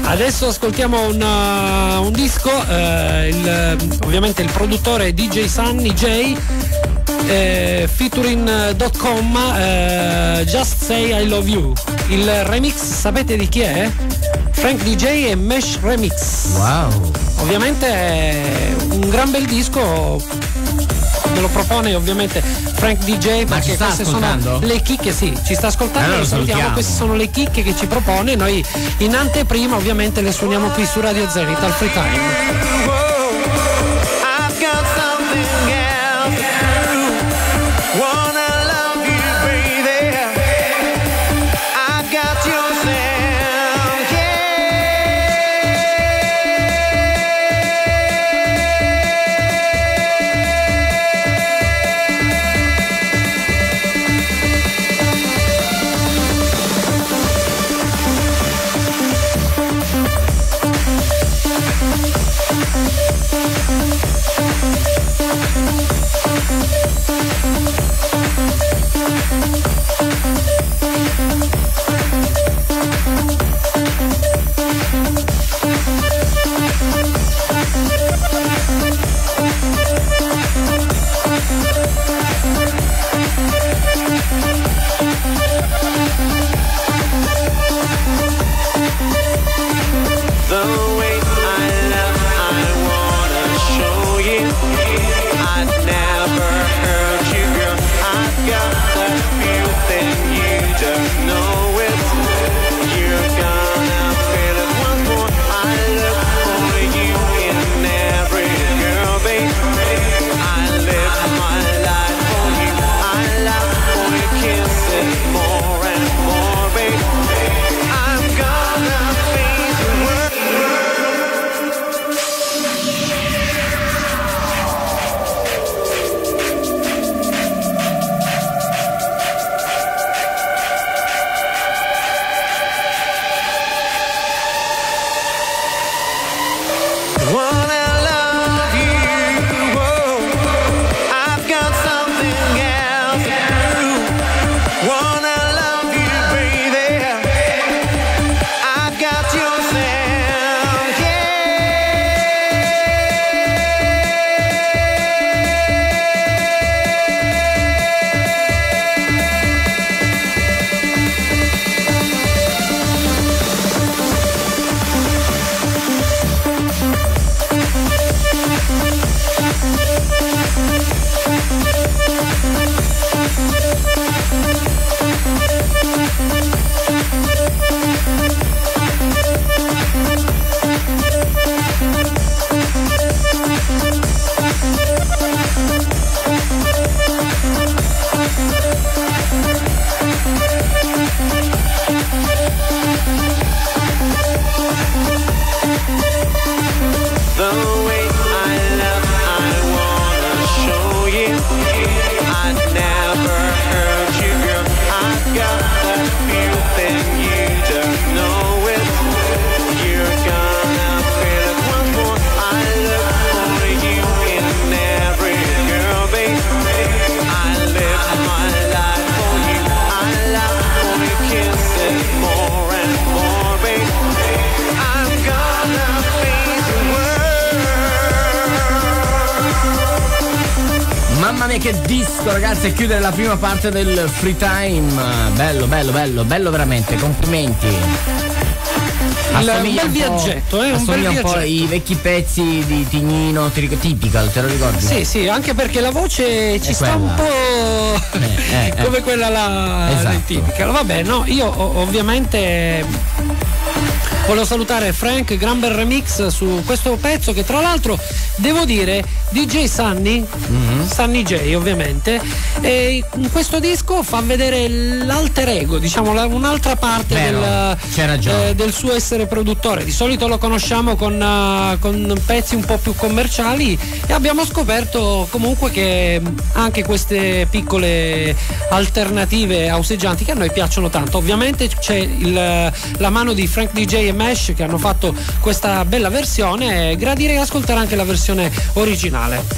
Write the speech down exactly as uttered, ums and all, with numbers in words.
Adesso ascoltiamo un, uh, un disco, uh, il, ovviamente il produttore è D J Sunny J, eh, featuring dot com, uh, Just Say I Love You. Il remix sapete di chi è? Frank D J e Mesh Remix. Wow. Ovviamente è un gran bel disco, me lo propone ovviamente Frank D J, ma perché queste ascoltando? sono le chicche, sì, ci sta ascoltando, allora lo salutiamo. salutiamo. Queste sono le chicche che ci propone, noi in anteprima ovviamente le suoniamo qui su Radio Zenith al Free Time. Che disco, ragazzi, e chiudere la prima parte del Free Time. Bello, bello, bello, bello veramente, complimenti. Un bel viaggetto, eh, un bel un po' viaggetto. i vecchi pezzi di Tignino, ti ric- Typical, te lo ricordi? Sì, sì, anche perché la voce ci È sta quella. un po' Eh, eh, come eh. quella là, Esatto. Typical. Vabbè, no, io o- ovviamente volevo salutare Frank, gran bel remix su questo pezzo che tra l'altro devo dire D J Sunny, mm-hmm. Sunny J ovviamente, e in questo disco fa vedere l'alter ego, diciamo la, un'altra parte Vero, del, c'è ragione. eh, del suo essere produttore. Di solito lo conosciamo con, uh, con pezzi un po' pipiù commerciali e abbiamo scoperto comunque che anche queste piccole alternative auseggianti che a noi piacciono tanto. Ovviamente c'è il, la mano di Frank D J e Mesh che hanno fatto questa bella versione, gradirei ascoltare anche la versione originale.